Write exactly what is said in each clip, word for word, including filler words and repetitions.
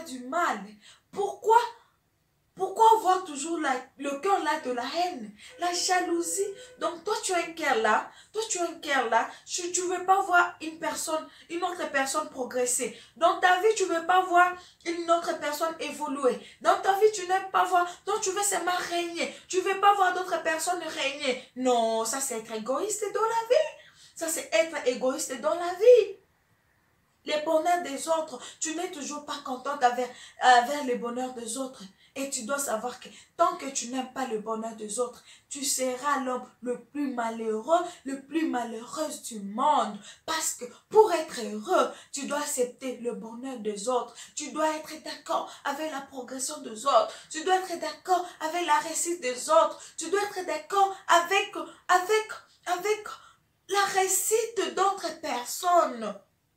faire du mal? Pourquoi? Pourquoi avoir toujours la, le cœur là de la haine, la jalousie? Donc toi tu as un cœur là, toi tu as un cœur là, tu ne veux pas voir une personne, une autre personne progresser. Dans ta vie tu ne veux pas voir une autre personne évoluer. Dans ta vie tu n'aimes pas voir, donc tu veux seulement régner. Tu ne veux pas voir d'autres personnes régner. Non, ça c'est être égoïste dans la vie. Ça c'est être égoïste dans la vie. Les bonheurs des autres, tu n'es toujours pas contente avec, avec le bonheur des autres. Et tu dois savoir que tant que tu n'aimes pas le bonheur des autres, tu seras l'homme le plus malheureux, le plus malheureuse du monde. Parce que pour être heureux, tu dois accepter le bonheur des autres. Tu dois être d'accord avec la progression des autres. Tu dois être d'accord avec la réussite des autres. Tu dois être d'accord avec, avec, avec la réussite d'autres personnes.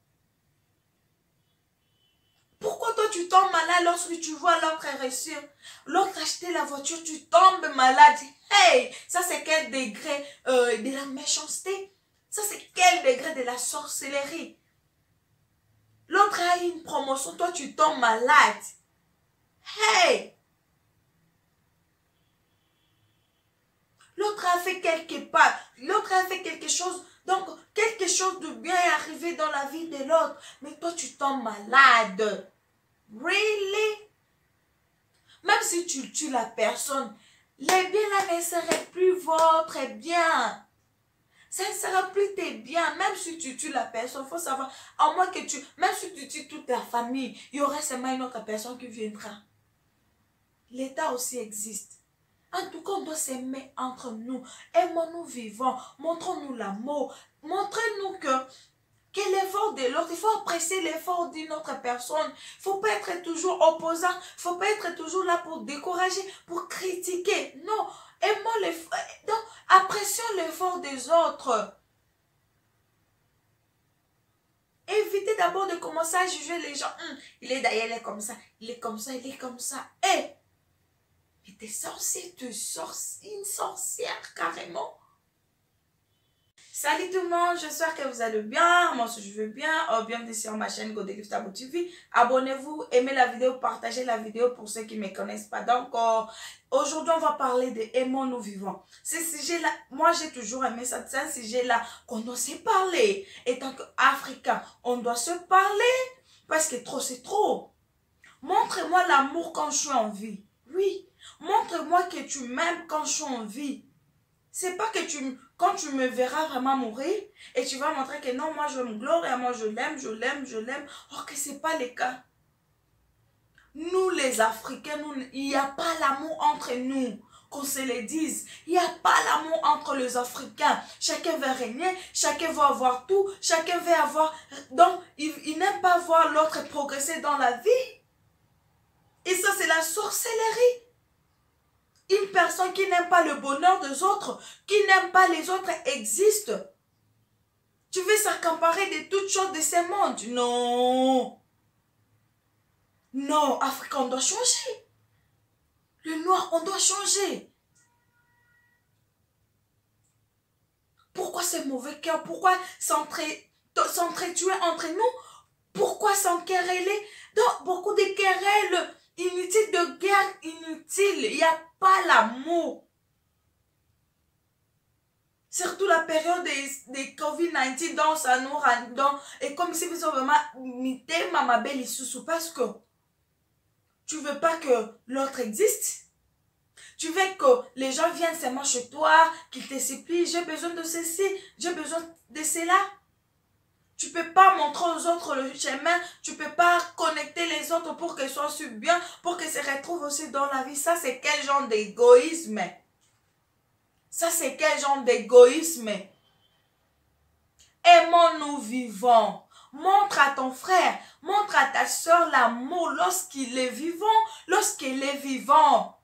Pourquoi toi tu tombes malade lorsque tu vois l'autre réussir? L'autre acheter la voiture, tu tombes malade. Hey, ça c'est quel degré euh, de la méchanceté? Ça c'est quel degré de la sorcellerie? L'autre a une promotion, toi tu tombes malade. Hey! L'autre a fait quelque part, l'autre a fait quelque chose, donc quelque chose de bien est arrivé dans la vie de l'autre. Mais toi tu tombes malade. Really? Même si tu tues la personne, les biens là ne seraient plus votre bien. Ça ne sera plus tes biens. Même si tu tues la personne, il faut savoir, à moins que tu, même si tu tues toute ta famille, il y aura seulement une autre personne qui viendra. L'État aussi existe. En tout cas, on doit s'aimer entre nous. Aimons-nous vivants. Montrons-nous l'amour. Montrez-nous que que l'effort de l'autre, il faut apprécier l'effort d'une autre personne. Il ne faut pas être toujours opposant. Il ne faut pas être toujours là pour décourager, pour critiquer. Non, aimons l'effort. Donc, apprécions l'effort des autres. Évitez d'abord de commencer à juger les gens. Hum, il est d'ailleurs, il est comme ça, il est comme ça, il est comme ça. Hé, hey, mais t'es sorcier, tu es sorcier, une sorcière carrément. Salut tout le monde, j'espère que vous allez bien. Moi aussi je vais bien. Oh, bienvenue sur ma chaîne Godelive Tabou T V. Abonnez-vous, aimez la vidéo, partagez la vidéo pour ceux qui ne me connaissent pas. Donc oh, aujourd'hui on va parler de aimons-nous vivants. Ce sujet-là, moi j'ai toujours aimé ça. C'est un sujet-là qu'on doit se parler. Et tant qu'Africain, on doit se parler parce que trop c'est trop. Montre-moi l'amour quand je suis en vie. Oui, montre-moi que tu m'aimes quand je suis en vie. C'est pas que tu, quand tu me verras vraiment mourir et tu vas montrer que non, moi je me glorie, moi je l'aime, je l'aime, je l'aime. Or que c'est pas le cas. Nous les Africains, nous, il n'y a pas l'amour entre nous. Qu'on se le dise. Il n'y a pas l'amour entre les Africains. Chacun veut régner, chacun veut avoir tout, chacun veut avoir... Donc, il, il n'aime pas voir l'autre progresser dans la vie. Et ça, c'est la sorcellerie. Une personne qui n'aime pas le bonheur des autres, qui n'aime pas les autres existe. Tu veux s'accaparer de toutes choses de ce monde? Non. Non, Afrique, on doit changer. Le noir, on doit changer. Pourquoi ce mauvais cœur? Pourquoi s'entretuer entre nous? Pourquoi s'enquereller? Donc, beaucoup de querelles inutiles, de guerre inutiles. Il n'y a pas l'amour. Surtout la période de, de covid dix-neuf, donc ça nous rend... Donc, et comme si vous avez vraiment mité ma belle issue, parce que tu veux pas que l'autre existe. Tu veux que les gens viennent seulement chez toi, qu'ils te supplient. J'ai besoin de ceci, j'ai besoin de cela. Tu peux pas montrer aux autres le chemin. Tu peux pas connecter les autres pour qu'ils soient sur bien, pour qu'ils se retrouvent aussi dans la vie. Ça, c'est quel genre d'égoïsme? Ça, c'est quel genre d'égoïsme? Aimons-nous vivants. Montre à ton frère, montre à ta soeur l'amour lorsqu'il est vivant, lorsqu'il est vivant.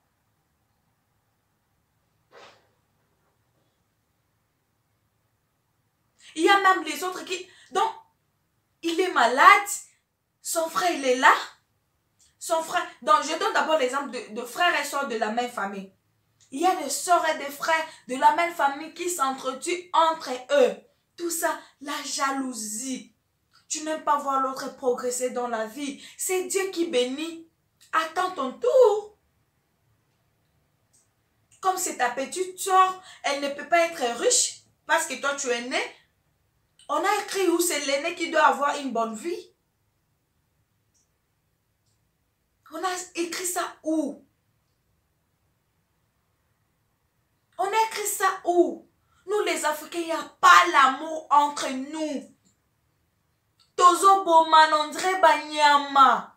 Il y a même les autres qui... Donc, il est malade, son frère, il est là. Son frère... Donc, je donne d'abord l'exemple de, de frères et soeurs de la même famille. Il y a des soeurs et des frères de la même famille qui s'entretuent entre eux. Tout ça, la jalousie. Tu n'aimes pas voir l'autre progresser dans la vie. C'est Dieu qui bénit. Attends ton tour. Comme c'est ta petite soeur, elle ne peut pas être riche parce que toi tu es né. On a écrit où c'est l'aîné qui doit avoir une bonne vie. On a écrit ça où? On a écrit ça où? Nous les Africains, il n'y a pas l'amour entre nous. Tozo boman André Banyama.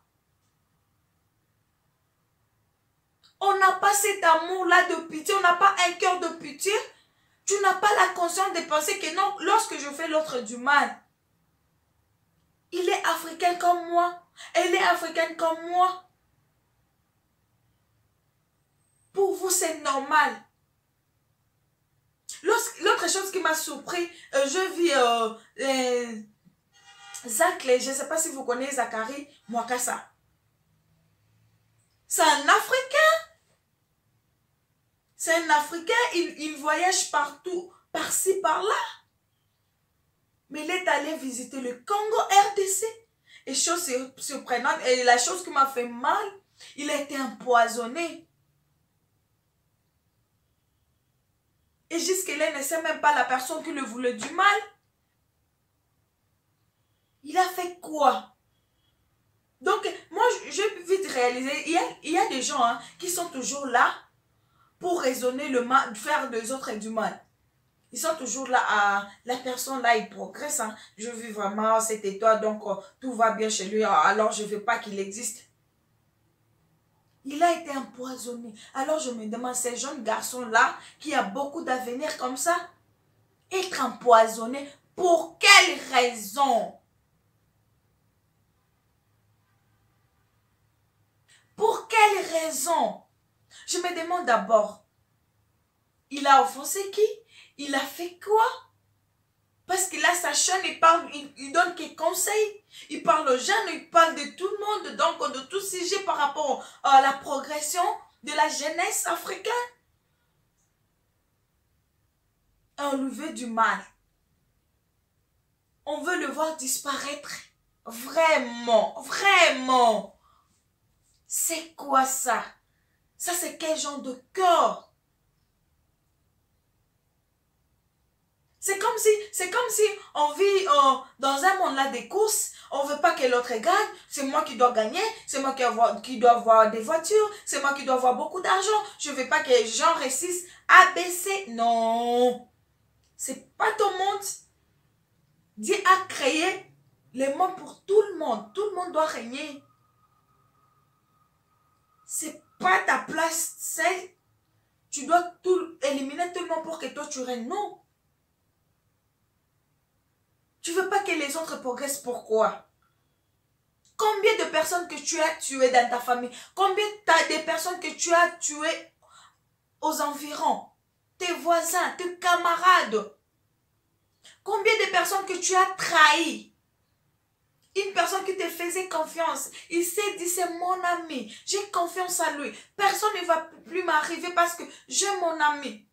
On n'a pas cet amour-là de pitié. On n'a pas un cœur de pitié. Tu n'as pas la conscience de penser que non, lorsque je fais l'autre du mal, il est africain comme moi. Elle est africaine comme moi. Pour vous, c'est normal. L'autre chose qui m'a surpris, euh, je vis euh, euh, Zach, je ne sais pas si vous connaissez Zachary Mwakassa. C'est un Africain. C'est un Africain, il, il voyage partout, par-ci, par-là. Mais il est allé visiter le Congo R D C. Et chose surprenante, et la chose qui m'a fait mal, il a été empoisonné. Et jusque-là, il ne sait même pas la personne qui le voulait du mal. Il a fait quoi? Donc, moi, je vais vite réaliser, il y a, il y a des gens hein, qui sont toujours là pour raisonner le mal, faire des autres du mal. Ils sont toujours là, à, la personne là, il progresse. Hein. Je vis vraiment, c'était toi, donc euh, tout va bien chez lui, alors je ne veux pas qu'il existe. Il a été empoisonné. Alors je me demande, ces jeunes garçons-là, qui a beaucoup d'avenir comme ça, être empoisonné, pour quelle raison? Pour quelle raison? Je me demande d'abord, il a offensé qui? Il a fait quoi? Parce qu'il a sa chaîne, il parle, il, il donne des conseils. Il parle aux jeunes, il parle de tout le monde, donc de tout sujet par rapport à la progression de la jeunesse africaine. Enlever du mal. On veut le voir disparaître. Vraiment, vraiment. C'est quoi ça? Ça, c'est quel genre de cœur? C'est comme si, c'est comme si on vit euh, dans un monde là des courses. On ne veut pas que l'autre gagne. C'est moi qui dois gagner. C'est moi qui, avoir, qui dois avoir des voitures. C'est moi qui dois avoir beaucoup d'argent. Je ne veux pas que les gens réussissent A B C. Non. C'est pas ton monde. Dieu a créé le monde pour tout le monde. Tout le monde doit régner. C'est pas ta place seule. Tu dois tout, éliminer tout le monde pour que toi tu règnes. Non. Tu ne veux pas que les autres progressent. Pourquoi? Combien de personnes que tu as tuées dans ta famille? Combien de personnes que tu as tuées aux environs? Tes voisins, tes camarades? Combien de personnes que tu as trahies? Une personne qui te faisait confiance. Il s'est dit, c'est mon ami. J'ai confiance à lui. Personne ne va plus m'arriver parce que j'ai mon ami.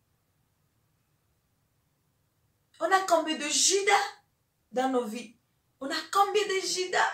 On a combien de Judas dans nos vies? On a combien de Judas?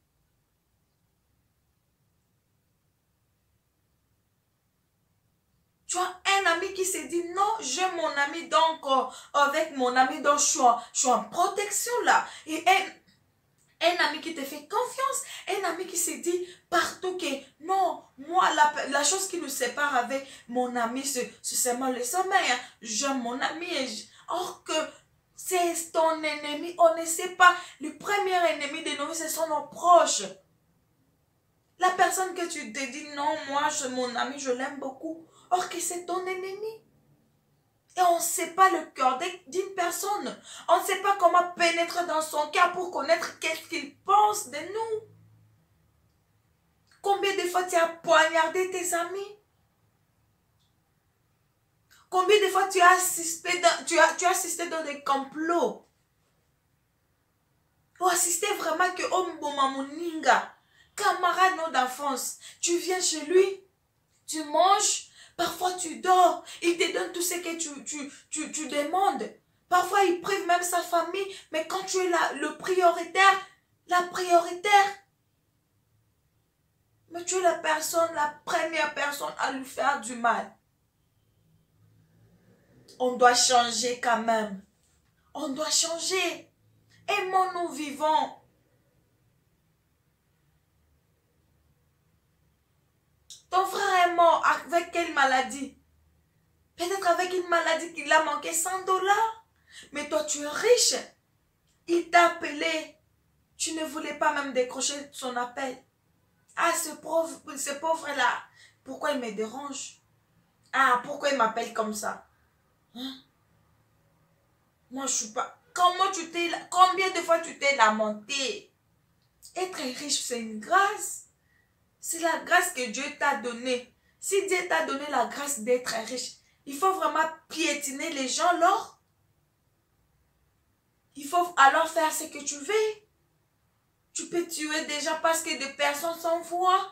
Tu as un ami qui s'est dit, non, j'ai mon ami, donc euh, avec mon ami, donc je suis en, je suis en protection là. Et un, un ami qui te fait confiance, un ami qui s'est dit partout que, non, moi, la, la chose qui nous sépare avec mon ami, c'est seulement le sommeil. Hein. J'aime mon ami, et je, or que c'est ton ennemi, on ne sait pas. Le premier ennemi de nos vies, ce sont nos proches. La personne que tu te dis, non, moi, je, mon ami, je l'aime beaucoup. Or que c'est ton ennemi. Et on ne sait pas le cœur d'une personne. On ne sait pas comment pénétrer dans son cœur pour connaître qu'est-ce qu'il pense de nous. Combien de fois tu as poignardé tes amis? Combien de fois tu as assisté dans, tu as, tu as assisté dans des complots? Ou assisté vraiment que Ombomamuninga, camarade d'enfance, tu viens chez lui, tu manges, parfois tu dors, il te donne tout ce que tu, tu, tu, tu demandes. Parfois il prive même sa famille, mais quand tu es là, le prioritaire, la prioritaire. Mais tu es la personne, la première personne à lui faire du mal. On doit changer quand même. On doit changer. Aimons-nous vivons. Ton frère est mort avec quelle maladie? Peut-être avec une maladie qu'il a manqué cent dollars. Mais toi, tu es riche. Il t'a appelé. Tu ne voulais pas même décrocher son appel. Ah, ce pauvre, ce pauvre-là, pourquoi il me dérange? Ah, pourquoi il m'appelle comme ça? Hein? Moi, je suis pas... Comment tu t'es... Combien de fois tu t'es lamenté? Être riche, c'est une grâce. C'est la grâce que Dieu t'a donnée. Si Dieu t'a donné la grâce d'être riche, il faut vraiment piétiner les gens, alors. Il faut alors faire ce que tu veux. Tu peux tuer des gens parce que des personnes s'envoient.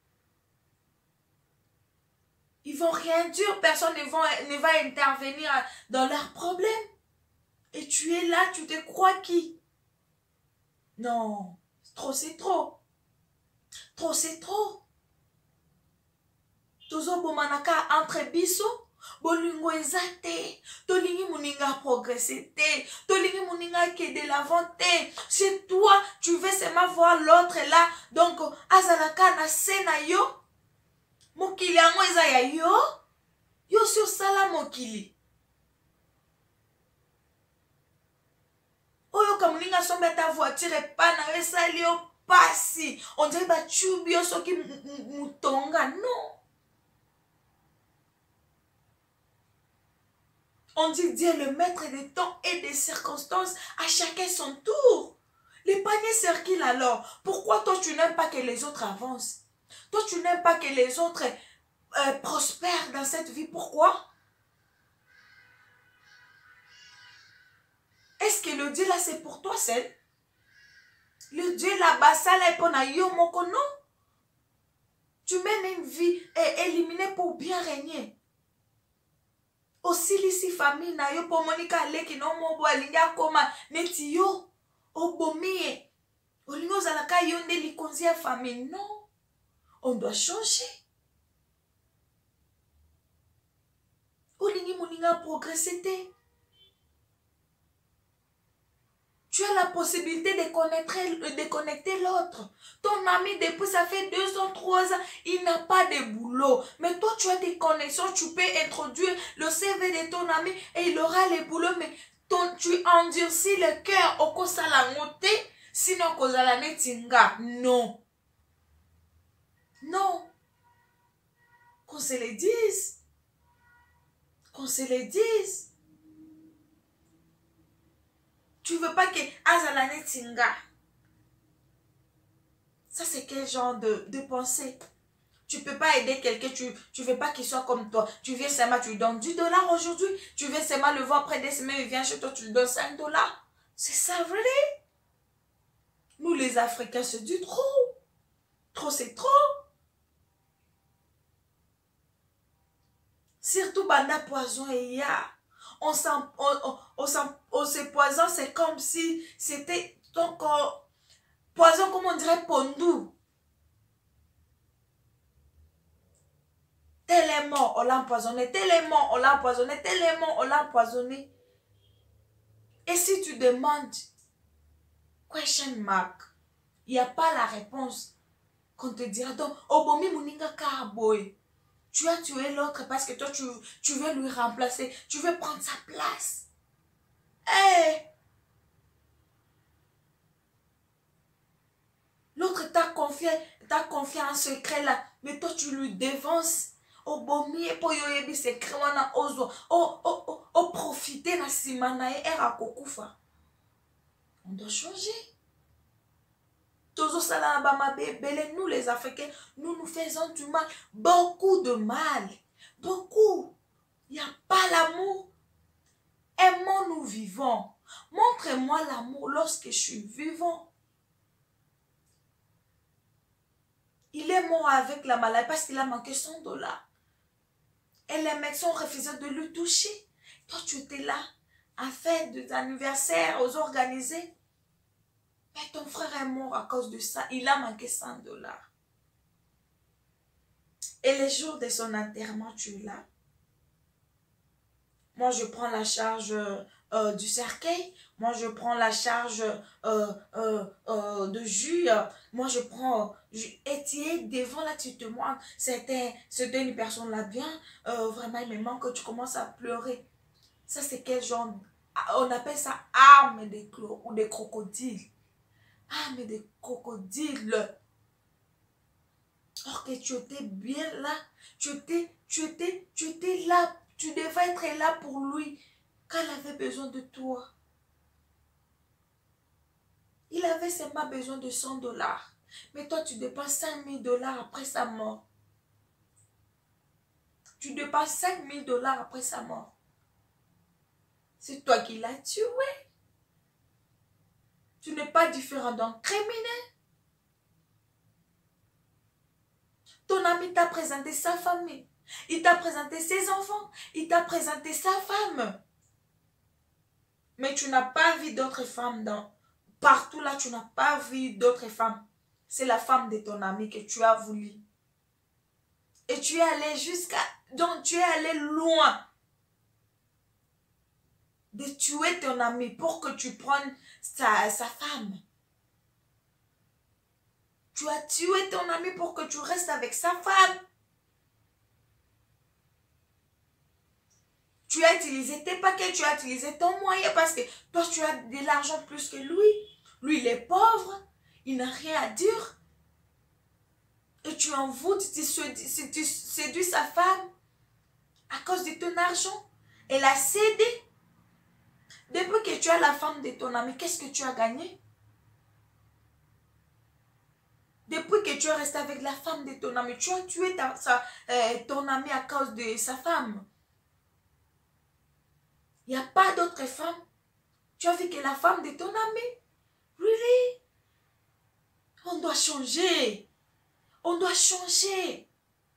Ils vont rien dire, personne ne va, ne va intervenir dans leurs problèmes. Et tu es là, tu te crois qui? Non, trop c'est trop. Trop c'est trop. Tozo bomanaka entre biso. Bolingo ezate, tolingi muninga progresser te, tolingi muninga ke de l'avant te. C'est toi, tu veux seulement voir l'autre là. Donc, azalaka na sena yo. Mokili yango eza ya yo. Yo sur sala mokili. Oyo kamuninga sombe ta voiture pa na esali yo pasi. On dirait ba chubi yo soki mutonga. Non. On dit Dieu le maître des temps et des circonstances, à chacun son tour. Les paniers circulent alors. Pourquoi toi tu n'aimes pas que les autres avancent? Toi tu n'aimes pas que les autres euh, prospèrent dans cette vie. Pourquoi? Est-ce que le Dieu là c'est pour toi seul? Le Dieu là-bas ça là est pour na yo moko, non? Tu mènes une vie éliminée pour bien régner. Aussi lisi famille na yo po monika leki no mo bo alinga koma neti yo obomie olingo zalaka yo nde likonzi ya famille. Non, on doit changer. Olingi moninga progresser te. Tu as la possibilité de connaître, de connecter l'autre. Ton ami, depuis ça fait deux ans, trois ans, il n'a pas de boulot. Mais toi, tu as des connexions, tu peux introduire le C V de ton ami et il aura le boulot. Mais ton, tu endurcis le cœur au kosala ngote, sinon kozala netinga. Non. Non. Qu'on se le dise. Qu'on se le dise. Tu veux pas que Azalane Tinga. Ça, c'est quel genre de, de pensée? Tu peux pas aider quelqu'un, tu tu veux pas qu'il soit comme toi. Tu viens seulement, tu lui donnes dix dollars aujourd'hui. Tu viens seulement le voir après des semaines, il vient chez toi, tu lui donnes cinq dollars. C'est ça, vrai? Nous, les Africains, c'est du trop. Trop, c'est trop. Surtout, banda poison et ya. On s'en on, on, on se poison, c'est comme si c'était donc poison, comme on dirait pondu. Tellement on l'a empoisonné, tellement on l'a empoisonné, tellement on l'a empoisonné. Et si tu demandes question mark, il n'y a pas la réponse qu'on te dira. Donc, obomi muninga karaboy. Tu as tué l'autre parce que toi, tu, tu veux lui remplacer. Tu veux prendre sa place. Eh! Hey! L'autre t'a confié, t'a confié un secret là. Mais toi, tu lui dévances. Au bomi et pour yoyebi secret wana ozo. O, o, o, o profiter na simana e era kokufa. On doit changer. Nous les Africains, nous nous faisons du mal. Beaucoup de mal. Beaucoup. Il n'y a pas l'amour. Aimons, nous vivons. Montre-moi l'amour lorsque je suis vivant. Il est mort avec la maladie parce qu'il a manqué cent dollars. Et les médecins ont refusé de le toucher. Toi, tu étais là à faire des anniversaires aux organisés. Mais ton frère est mort à cause de ça. Il a manqué cent dollars. Et les jours de son enterrement, tu es là. Moi, je prends la charge euh, du cercueil. Moi, je prends la charge euh, euh, euh, de jus. Moi, je prends... Je, et tu es devant là, tu te montres. C'était une personne là bien. Euh, vraiment, il me manque. Tu commences à pleurer. Ça, c'est quel genre... On appelle ça arme des clos ou des crocodiles. Arme des crocodiles. Or que tu étais bien là. Tu étais, tu étais, tu étais là. Tu devais être là pour lui quand il avait besoin de toi. Il avait seulement besoin de cent dollars. Mais toi, tu dépenses cinq mille dollars après sa mort. Tu dépenses cinq mille dollars après sa mort. C'est toi qui l'as tué. Tu n'es pas différent d'un criminel. Ton ami t'a présenté sa famille. Il t'a présenté ses enfants. Il t'a présenté sa femme. Mais tu n'as pas vu d'autres femmes dans... Partout là, tu n'as pas vu d'autres femmes. C'est la femme de ton ami que tu as voulu. Et tu es allé jusqu'à... Donc, tu es allé loin de tuer ton ami pour que tu prennes sa, sa femme. Tu as tué ton ami pour que tu restes avec sa femme. Tu as utilisé tes paquets, tu as utilisé ton moyen parce que toi, tu as de l'argent plus que lui. Lui, il est pauvre. Il n'a rien à dire. Et tu en voûtes, tu, tu, tu séduis sa femme à cause de ton argent. Elle a cédé. Depuis que tu as la femme de ton ami, qu'est-ce que tu as gagné? Depuis que tu es resté avec la femme de ton ami, tu as tué ta, sa, euh, ton ami à cause de sa femme. Il n'y a pas d'autre femme. Tu as vu que la femme de ton ami. Really? On doit changer. On doit changer.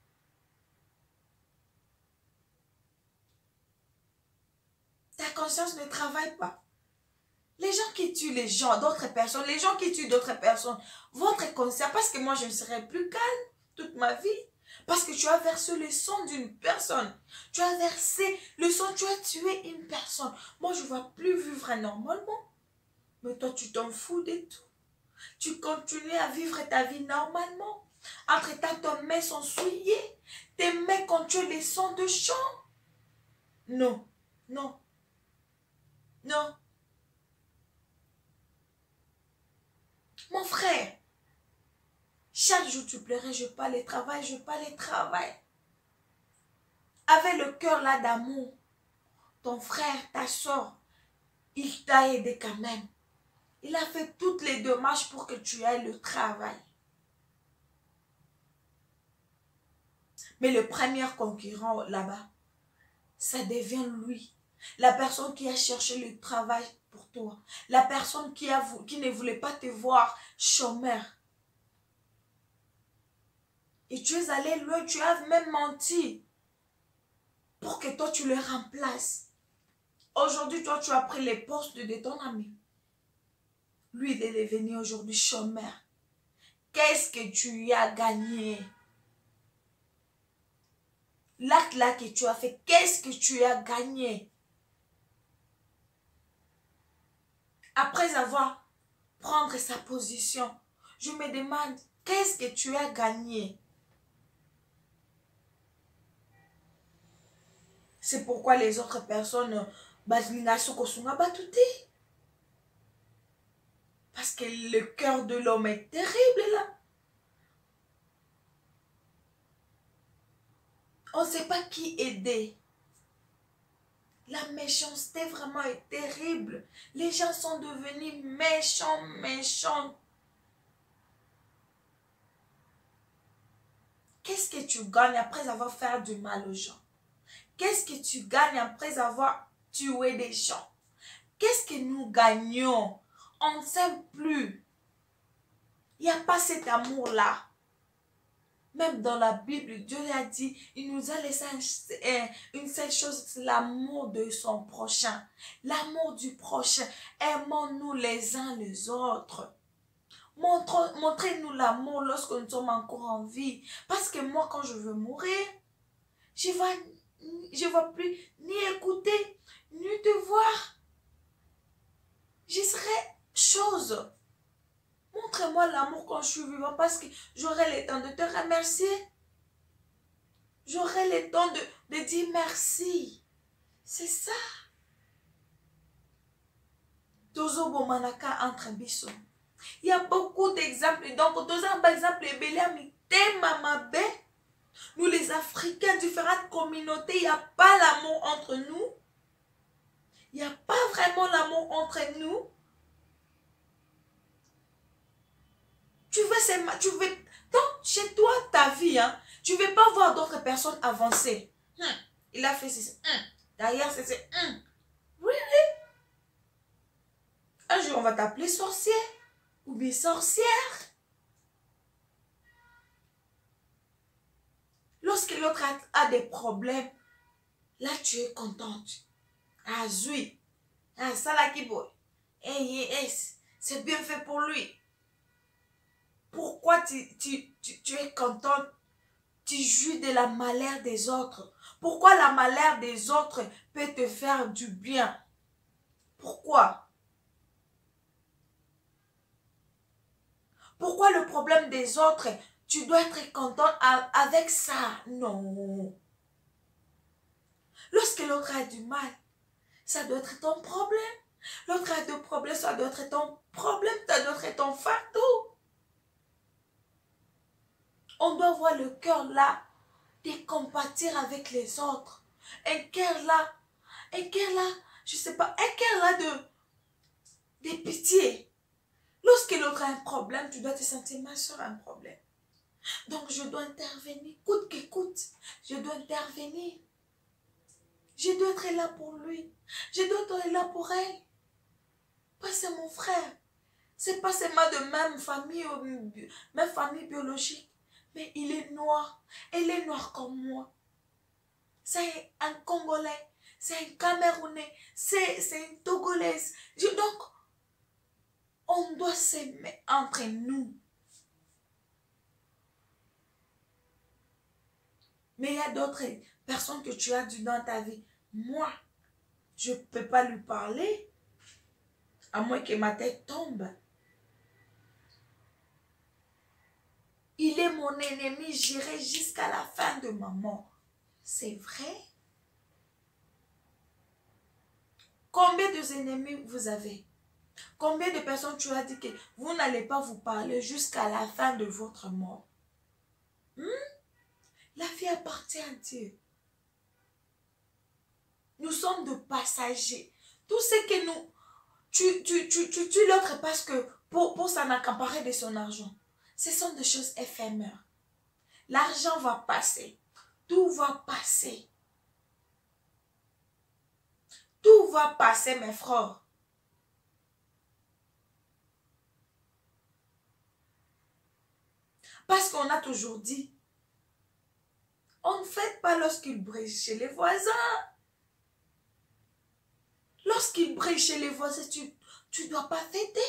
Ta conscience ne travaille pas. Les gens qui tuent les gens, d'autres personnes, les gens qui tuent d'autres personnes, votre conscience, parce que moi je ne serai plus calme toute ma vie. Parce que tu as versé le sang d'une personne. Tu as versé le sang, tu as tué une personne. Moi je ne vais plus vivre normalement. Mais toi tu t'en fous de tout. Tu continues à vivre ta vie normalement. Entre-temps, tes mains sont souillées. Tes mains contiennent les sons de chant. Non, non, non. Mon frère, chaque jour tu pleurais, je pas le travail, je pas le travail. Avec le cœur là d'amour, ton frère, ta soeur, il t'a aidé quand même. Il a fait toutes les démarches pour que tu aies le travail. Mais le premier concurrent là-bas, ça devient lui. La personne qui a cherché le travail pour toi. La personne qui, a, qui ne voulait pas te voir chômeur. Et tu es allé loin, tu as même menti pour que toi tu le remplaces. Aujourd'hui, toi tu as pris les postes de ton ami. Lui, il est devenu aujourd'hui chômeur. Qu'est-ce que tu y as gagné? L'acte là que tu as fait, qu'est-ce que tu as gagné? Après avoir prendre sa position, je me demande, qu'est-ce que tu as gagné? C'est pourquoi les autres personnes, parce que le cœur de l'homme est terrible là. On ne sait pas qui aider. La méchanceté vraiment est terrible. Les gens sont devenus méchants, méchants. Qu'est-ce que tu gagnes après avoir fait du mal aux gens? Qu'est-ce que tu gagnes après avoir tué des gens? Qu'est-ce que nous gagnons? On ne s'aime plus. Il n'y a pas cet amour-là. Même dans la Bible, Dieu a dit, il nous a laissé une seule chose, c'est l'amour de son prochain. L'amour du prochain. Aimons-nous les uns les autres. Montre, montrez-nous l'amour lorsque nous sommes encore en vie. Parce que moi, quand je veux mourir, je ne vais, je vais plus ni écouter, ni te voir. Je serai chose. Montre-moi l'amour quand je suis vivant parce que j'aurai le temps de te remercier. J'aurai le temps de, de dire merci. C'est ça. Tozo bomanaka entre biso. Il y a beaucoup d'exemples. Donc, tozo par exemple, nous les Africains, différentes communautés, il n'y a pas l'amour entre nous. Il n'y a pas vraiment l'amour entre nous. Tu veux, tu veux, donc chez toi, ta vie, hein, tu ne veux pas voir d'autres personnes avancer. Hum, il a fait ceci. Hum, derrière, c'est hum. Really? Un jour, on va t'appeler sorcier ou bien sorcière. Lorsque l'autre a, a des problèmes, là, tu es contente. Ah, oui. Ah, ça là qui boit. Eh, eh, c'est bien fait pour lui. Pourquoi tu, tu, tu, tu es contente? Tu jouis de la malheur des autres. Pourquoi la malheur des autres peut te faire du bien? Pourquoi? Pourquoi le problème des autres, tu dois être contente avec ça? Non. Lorsque l'autre a du mal, ça doit être ton problème. L'autre a des problèmes, ça doit être ton problème, ça doit être ton fardeau. On doit voir le cœur là, de compatir avec les autres. Un cœur là, un cœur là, je sais pas, un cœur là de, de pitié. Lorsque l'autre a un problème, tu dois te sentir, ma soeur a un problème. Donc je dois intervenir, coûte que coûte, je dois intervenir. Je dois être là pour lui. Je dois être là pour elle. Pas c'est mon frère. C'est pas seulement de même famille, même famille biologique. Mais il est noir. Elle est noire comme moi. C'est un Congolais. C'est un Camerounais. C'est une Togolaise. Je, donc, on doit s'aimer entre nous. Mais il y a d'autres personnes que tu as dues dans ta vie. Moi, je ne peux pas lui parler. À moins que ma tête tombe. Il est mon ennemi, j'irai jusqu'à la fin de ma mort. C'est vrai? Combien d'ennemis vous avez? Combien de personnes tu as dit que vous n'allez pas vous parler jusqu'à la fin de votre mort? Hmm? La vie appartient à Dieu. Nous sommes de passagers. Tout ce que nous... Tu, tu, tu, tu tues l'autre parce que pour, pour s'en accaparer de son argent. Ce sont des choses éphémères. L'argent va passer. Tout va passer. Tout va passer, mes frères. Parce qu'on a toujours dit, on ne fête pas lorsqu'il brille chez les voisins. Lorsqu'il brille chez les voisins, tu ne dois pas fêter.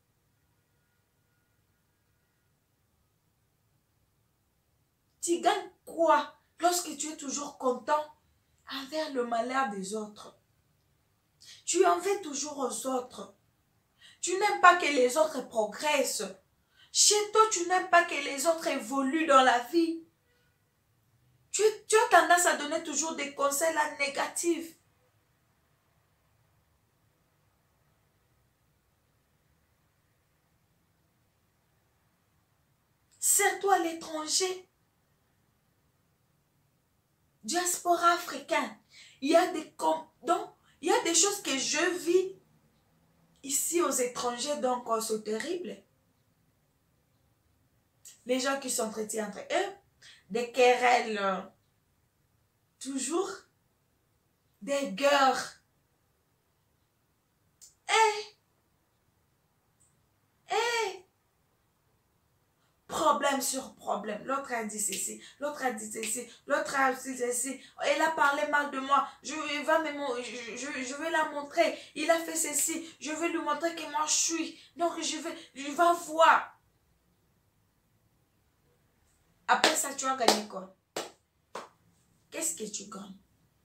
Tu gagnes quoi lorsque tu es toujours content envers le malheur des autres? Tu en veux toujours aux autres. Tu n'aimes pas que les autres progressent. Chez toi, tu n'aimes pas que les autres évoluent dans la vie. Tu, tu as tendance à donner toujours des conseils là négatifs. Serre-toi à l'étranger. Diaspora africaine. Il y a des donc, il y a des choses que je vis ici aux étrangers, donc oh, c'est terrible. Les gens qui s'entretiennent entre eux, des querelles, euh, toujours, des guerres. Eh, eh, problème sur problème. L'autre a dit ceci, l'autre a dit ceci, l'autre a dit ceci. Elle a parlé mal de moi. Je, va me, je, je, je vais la montrer. Il a fait ceci. Je vais lui montrer que moi je suis. Donc je vais, je vais voir. Après ça, tu vas gagner quoi? Qu'est-ce que tu gagnes?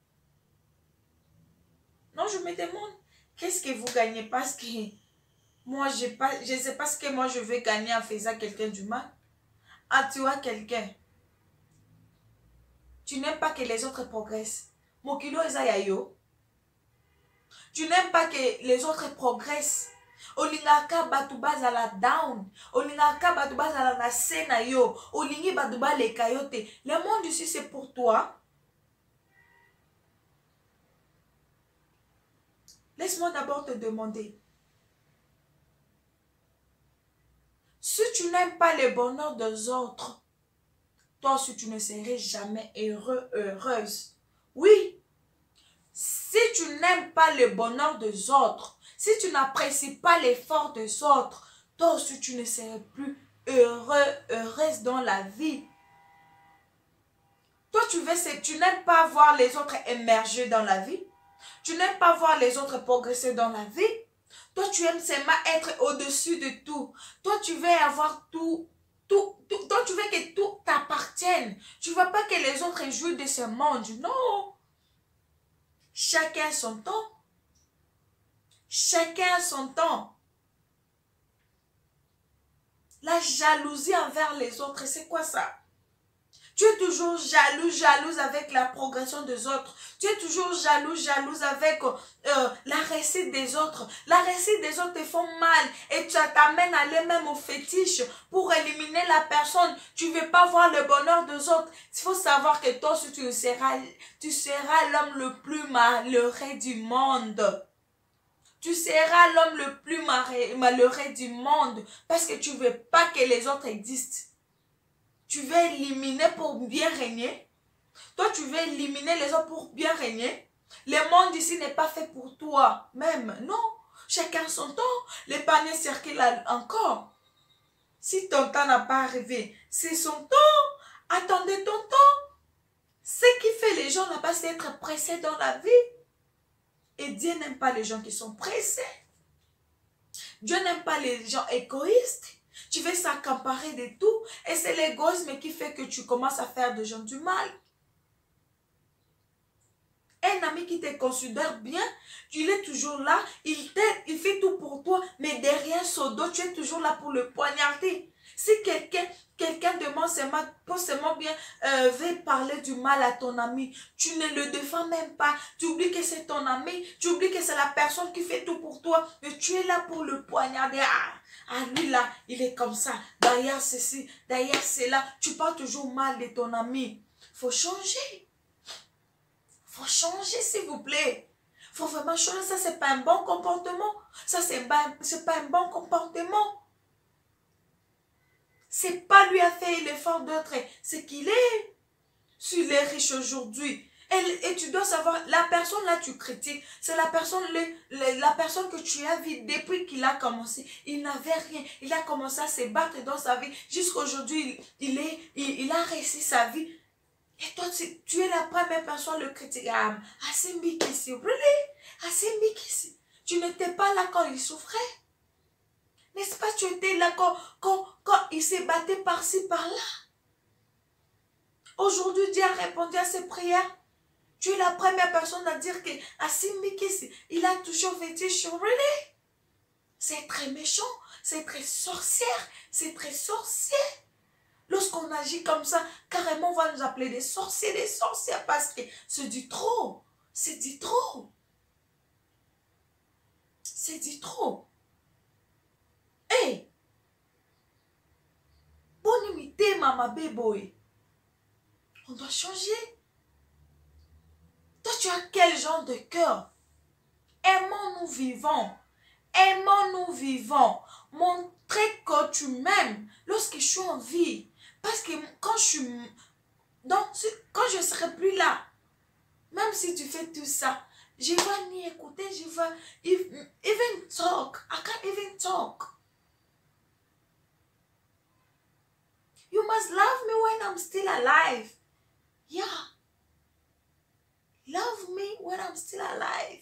Non, je me demande, qu'est-ce que vous gagnez? Parce que moi, j'ai pas, je ne sais pas ce que moi je vais gagner en faisant quelqu'un du mal. Ah, tu vois quelqu'un. Tu n'aimes pas que les autres progressent. Mokilo Ezayayo. Tu n'aimes pas que les autres progressent. Olingaka batuba zala down. Olingaka batuba zala na sena yo. Olingi batuba le kayote. Le monde ici c'est pour toi. Laisse-moi d'abord te demander. Si tu n'aimes pas le bonheur des autres, toi aussi tu ne serais jamais heureux, heureuse. Oui. Si tu n'aimes pas le bonheur des autres, si tu n'apprécies pas l'effort des autres, toi aussi tu ne serais plus heureux, heureuse dans la vie. Toi tu veux, tu n'aimes pas voir les autres émerger dans la vie. Tu n'aimes pas voir les autres progresser dans la vie. Toi tu aimes seulement être au-dessus de tout. Toi tu veux avoir tout. Tout, tout, toi tu veux que tout t'appartienne. Tu ne veux pas que les autres jouent de ce monde. Non. Chacun son temps. Chacun son temps. La jalousie envers les autres, c'est quoi ça? Tu es toujours jaloux, jalouse avec la progression des autres. Tu es toujours jaloux, jalouse avec euh, la réussite des autres. La réussite des autres te font mal et tu t'amènes à aller même au fétiche pour éliminer la personne. Tu ne veux pas voir le bonheur des autres. Il faut savoir que toi, si tu seras, tu seras l'homme le plus malheureux du monde. Tu seras l'homme le plus malheureux du monde parce que tu ne veux pas que les autres existent. Tu veux éliminer pour bien régner. Toi, tu veux éliminer les autres pour bien régner. Le monde ici n'est pas fait pour toi. Même, non. Chacun son temps. Les paniers circulent encore. Si ton temps n'a pas arrivé, c'est son temps. Attendez ton temps. Ce qui fait les gens là-bas, c'est être pressés dans la vie. Et Dieu n'aime pas les gens qui sont pressés. Dieu n'aime pas les gens égoïstes. Tu veux s'accaparer de tout. Et c'est l'égoïsme qui fait que tu commences à faire des gens du mal. Un ami qui te considère bien, il est toujours là. Il t'aide, il fait tout pour toi. Mais derrière son dos, tu es toujours là pour le poignarder. Si quelqu'un quelqu'un demande seulement, pose seulement bien, euh, veut parler du mal à ton ami, tu ne le défends même pas. Tu oublies que c'est ton ami. Tu oublies que c'est la personne qui fait tout pour toi. Mais tu es là pour le poignarder. Ah, ah, lui là, il est comme ça. Derrière ceci, derrière cela. Tu parles toujours mal de ton ami. Il faut changer. Il faut changer, s'il vous plaît. Il faut vraiment changer. Ça, c'est pas un bon comportement. Ça, c'est pas, c'est pas un bon comportement. C'est pas lui a fait l'effort d'être ce qu'il est. S'il est riche aujourd'hui. Et, et tu dois savoir, la personne là tu critiques, c'est la personne, le, le, la personne que tu as vue depuis qu'il a commencé. Il n'avait rien. Il a commencé à se battre dans sa vie. Jusqu'aujourd'hui, il, il, est, il, il a réussi sa vie. Et toi, tu, tu es la première personne à le critiquer. Ah, Asimbi Kissi, really? Asimbi Kissi. Tu n'étais pas là quand il souffrait. N'est-ce pas, tu étais là quand, quand, quand il s'est battu par-ci, par-là. Aujourd'hui, Dieu a répondu à ses prières. Tu es la première personne à dire que Asimbi Kissi, il a toujours fétiche sur lui. C'est très méchant, c'est très sorcière, c'est très sorcier. Lorsqu'on agit comme ça, carrément, on va nous appeler des sorciers, des sorcières, parce que c'est du trop. C'est du trop. C'est du trop. Hey! Bonne imité, maman béboy. On doit changer. Toi, tu as quel genre de cœur? Aimons-nous vivants. Aimons-nous vivants. Montrez que tu m'aimes lorsque je suis en vie. Parce que quand je suis... Donc, quand je ne serai plus là, même si tu fais tout ça, je ne vais ni écouter, je vais... Even talk. I can't even talk. You must love me when I'm still alive. Yeah. Love me when I'm still alive.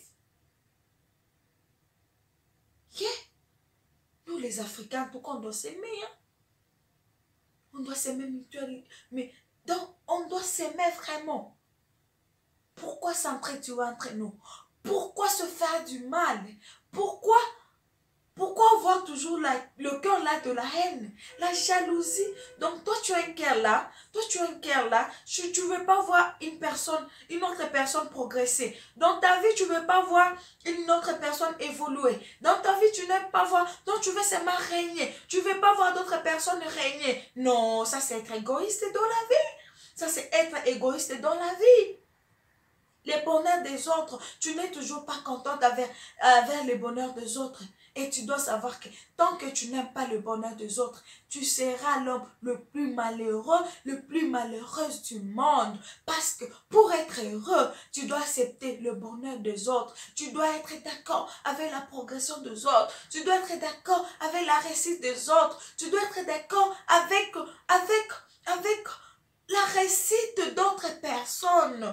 Yeah. Nous, les Africains, tout qu'on doit s'aimer. Hein? On doit s'aimer mutuellement. Mais donc, on doit s'aimer vraiment. Pourquoi s'entraider entre nous? Pourquoi se faire du mal? Pourquoi Pourquoi avoir toujours la, le cœur là de la haine, la jalousie? Donc toi tu as un cœur là, toi tu as un cœur là, tu ne veux pas voir une personne, une autre personne progresser. Dans ta vie, tu ne veux pas voir une autre personne évoluer. Dans ta vie, tu n'aimes pas voir, donc tu veux seulement régner. Tu ne veux pas voir d'autres personnes régner. Non, ça c'est être égoïste dans la vie. Ça c'est être égoïste dans la vie. Les bonheurs des autres, tu n'es toujours pas contente avec, avec les bonheurs des autres. Et tu dois savoir que tant que tu n'aimes pas le bonheur des autres, tu seras l'homme le plus malheureux, le plus malheureux du monde. Parce que pour être heureux, tu dois accepter le bonheur des autres. Tu dois être d'accord avec la progression des autres. Tu dois être d'accord avec la réussite des autres. Tu dois être d'accord avec, avec, avec la réussite d'autres personnes.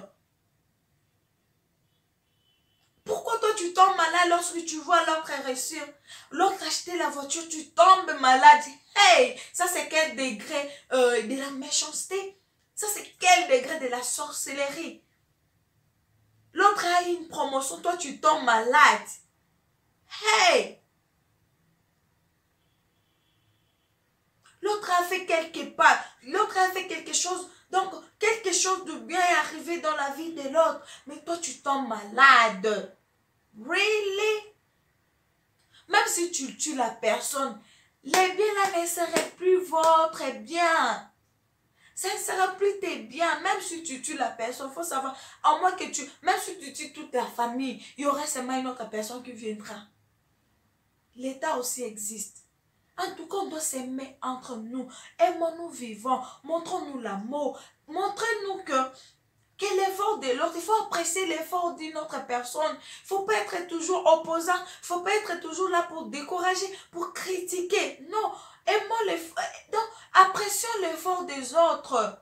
Pourquoi toi tu tombes malade lorsque tu vois l'autre réussir? L'autre acheter la voiture, tu tombes malade. Hey, ça c'est quel degré euh, de la méchanceté? Ça c'est quel degré de la sorcellerie? L'autre a une promotion, toi tu tombes malade. Hey! L'autre a fait quelque part, l'autre a fait quelque chose, donc quelque chose de bien est arrivé dans la vie de l'autre, mais toi tu tombes malade. Really? Même si tu tues la personne, les biens là ne seraient plus votre bien. Ça ne sera plus tes biens. Même si tu tues la personne, il faut savoir, à moins que tu, même si tu tues toute ta famille, il y aura seulement une autre personne qui viendra. L'État aussi existe. En tout cas, on doit s'aimer entre nous. Aimons-nous vivants. Montrons-nous l'amour. Montrez-nous que, que l'effort de l'autre, il faut apprécier l'effort d'une autre personne. Il ne faut pas être toujours opposant. Il ne faut pas être toujours là pour décourager, pour critiquer. Non, aimons l'effort. Donc, apprécions l'effort des autres.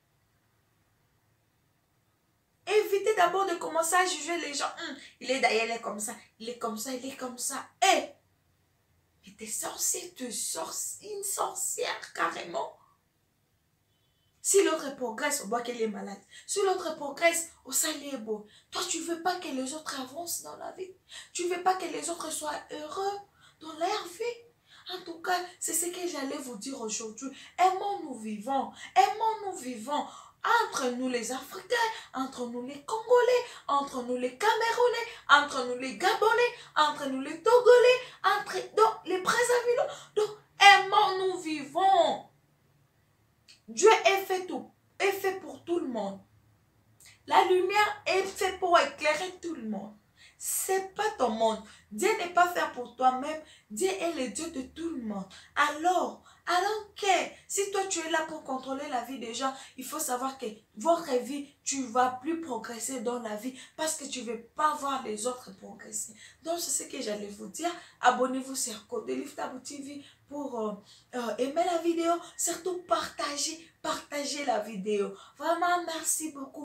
Évitez d'abord de commencer à juger les gens. Hum, il est d'ailleurs, il est comme ça. Il est comme ça, il est comme ça. Hé! Mais t'es sorcier, tu es sorcier, une sorcière carrément. Si l'autre progresse, on voit qu'elle est malade. Si l'autre progresse, oh ça il est beau. Toi, tu ne veux pas que les autres avancent dans la vie. Tu ne veux pas que les autres soient heureux dans leur vie. En tout cas, c'est ce que j'allais vous dire aujourd'hui. Aimons-nous vivants. Aimons-nous vivants. Entre nous les Africains, entre nous les Congolais, entre nous les Camerounais, entre nous les Gabonais, entre nous les Togolais, entre donc, les Brazzavillais. Donc, aimons-nous vivants. Dieu est fait, tout, est fait pour tout le monde. La lumière est faite pour éclairer tout le monde. C'est pas ton monde. Dieu n'est pas fait pour toi-même. Dieu est le Dieu de tout le monde. Alors, alors que si toi tu es là pour contrôler la vie des gens, il faut savoir que votre vie, tu ne vas plus progresser dans la vie parce que tu ne veux pas voir les autres progresser. Donc, c'est ce que j'allais vous dire. Abonnez-vous sur Codelif Tabou T V pour euh, euh, aimer la vidéo. Surtout, partagez, partagez la vidéo. Vraiment, merci beaucoup.